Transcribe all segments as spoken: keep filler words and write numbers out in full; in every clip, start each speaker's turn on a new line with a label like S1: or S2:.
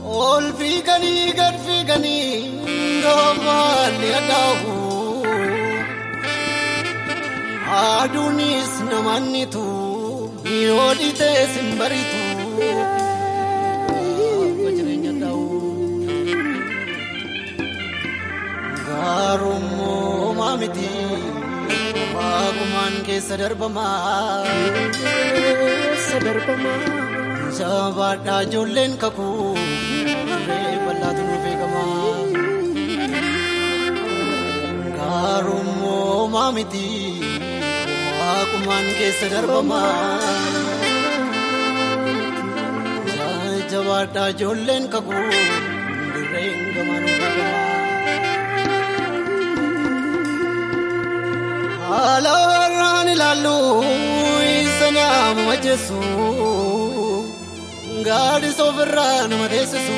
S1: All figani gar figani gamal yadahu adunis namanitu yodite simbaritu bajrenya dahu garumo mamiti baguman ke sadarbama sadarbama sabada jolen kaku Karumo mamiti, aku man kesadar bama. Jawada jolen kagu, direng gamanu bama. Alarani lalu isana majesu, gadi soveran madesu.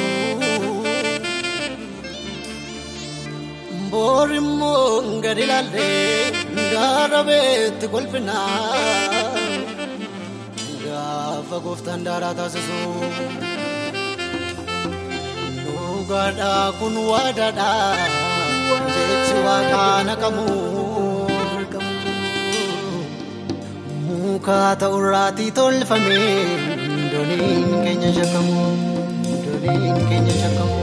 S1: Borimo ngadilalle ngarabet golfina gafa goftan darata susu nugada kun wadada jechuwa kana kamu muka taurati tolfame donin kenya jakamu donin kenya jakamu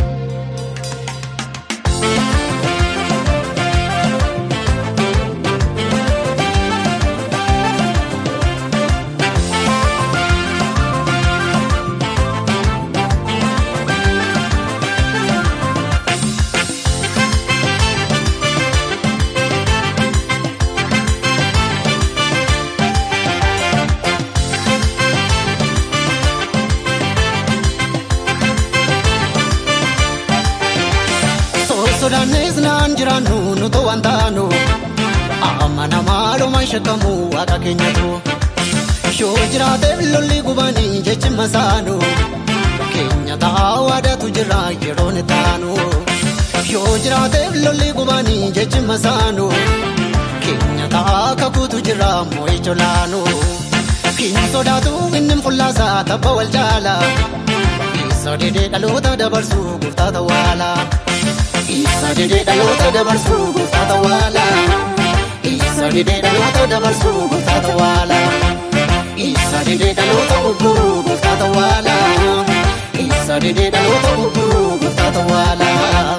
S1: Sodanis nan jiranu nuto wantanu amana malo manshakamu aga kenyatu sho jirate lolli gubani jechi masanu kenya tawada tujira yerone tanu sho jirate lolli gubani jechi masanu kenya taka kutujira moicholanu kin sodatu innim fullasa tabawal jala isodede dalota dabarsu gurtata wala Isa dede dalota dabarsu gufata wala Isa dede dalota dabarsu gufata wala Isa dede dalota uburu gufata wala Isa dede dalota uburu gufata wala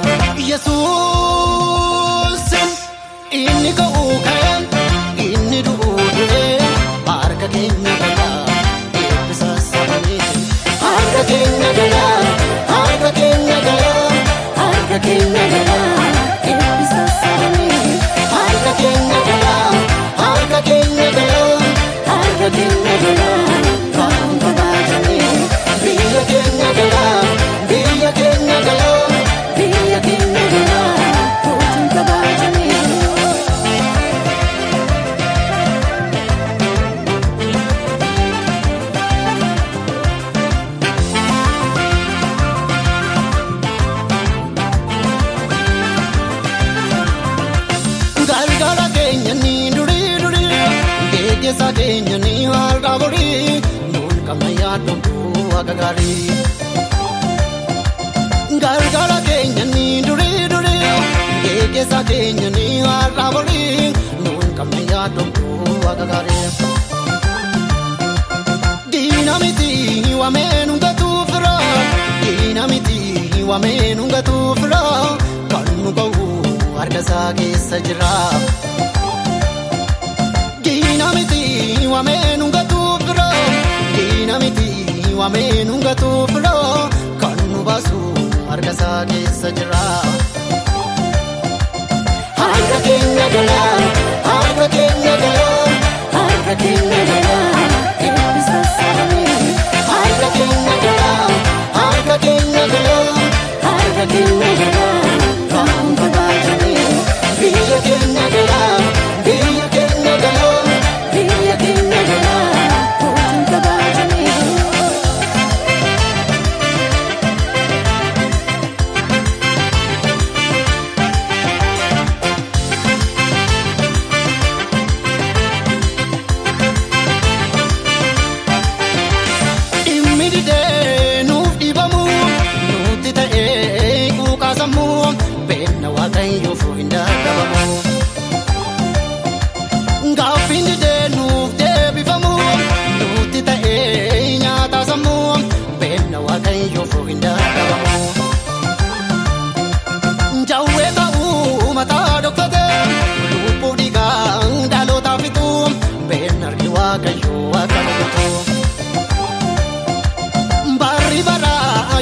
S1: Yesus inni ka ukayan inni duudre barka kenya gala ebbisa sabani harka kenya gala harka kenya gala Harga kenya gala, ebbisa sabani. Harga kenya gala, harga kenya gala, harga kenya gala. Kamu kabajani, biya kenya gala, biya kenya gala, biya kenya gala. Kamu kabajani. Sa kenya ni warda bori nun kamaya dombu agagari gargara kenya ni duri duri keke sa kenya ni warda bori nun kamaya dombu agagari dinamiti wa menunga tufra dinamiti wa menunga tufra kanu ko warga sa ke sajra Dinamiti wa menunga tufra Dinamiti wa menunga tufra Kanu basu harga sage sajra Harga kenya gala Harga kenya gala Harga kenya gala Ebbisa sabani Harga kenya gala Harga kenya gala Harga kenya gala Kamu kabajani Biya kenya gala Biya kenya gala Biya kenya gala Kamu kabajani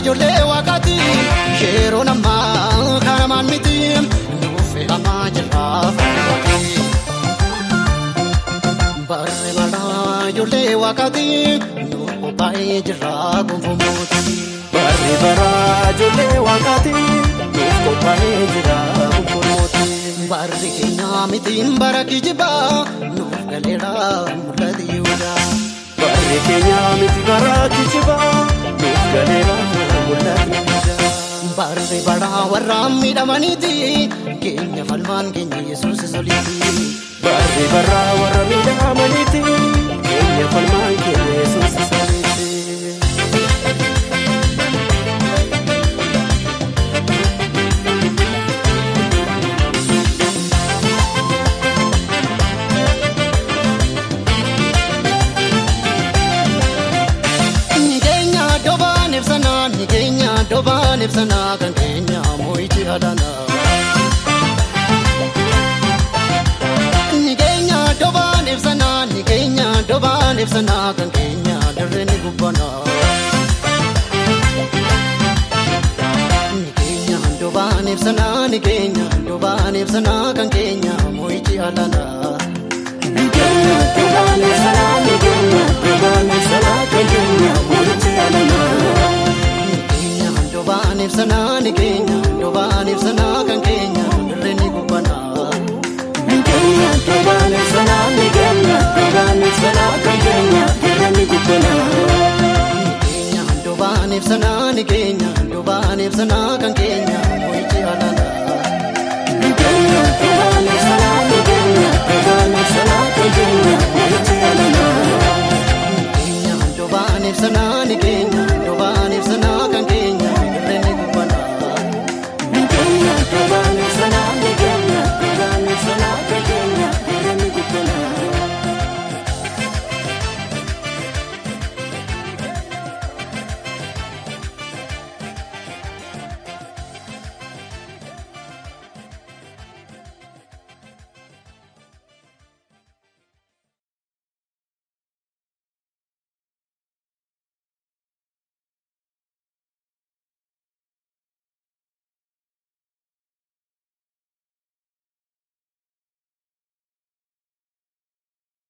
S1: ijoollee waaqaati yeroo namaa kanamaan miti nuuf eegamaa jirra fayyadaati. Barri baraa ijoollee waaqaati nuuf qophaa'ee jirra gonfomooti.
S2: Barri baraa ijoollee waaqaati nuuf qophaa'ee jirra gonfomooti.
S1: Barri keenya mitiin bara kijibaa nuuf galeera mul'ata Yihudaa.
S2: Barri keenya miti bara kijibaa nuuf galeera mul'ata Yihudaa.
S1: Barri baraa warra miidhamaniiti keenya falmaan keenya Yesuus soliiti.
S2: Barri baraa warra miidhamaniiti keenya falmaan keenya Yesuus soliiti.
S1: Dobaan ibsanaa kan keenya moo'ichi adana. Ni keenya dobaan ibsanaa ni keenya dobaan ibsanaa kan keenya dirree ni gubbana. Ni keenya dobaan ibsanaa ni keenya dobaan ibsanaa kan keenya moo'ichi adana.
S2: Ni keenya dobaan ibsanaa ni keenya dobaan ibsanaa kan keenya moo'ichi adana.
S1: Dobaan ibsanaa ni keenya dobaan ibsanaa kan keenya dirree ni gubbana.
S2: Ni keenya dobaan ibsanaa ni keenya dobaan ibsanaa kan keenya dirree ni gubbana.
S1: Ni keenya dobaan ibsanaa ni keenya dobaan ibsanaa kan keenya